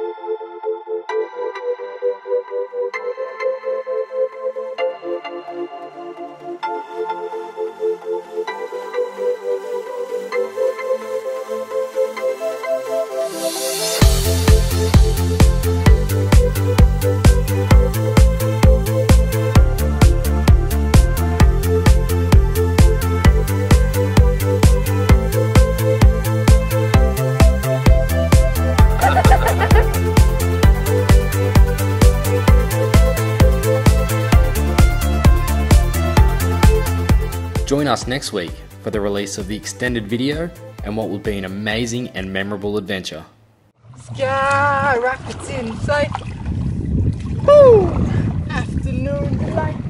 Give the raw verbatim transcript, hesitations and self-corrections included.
Join us next week for the release of the extended video and what will be an amazing and memorable adventure. Sky rockets in sight. Woo! Afternoon light.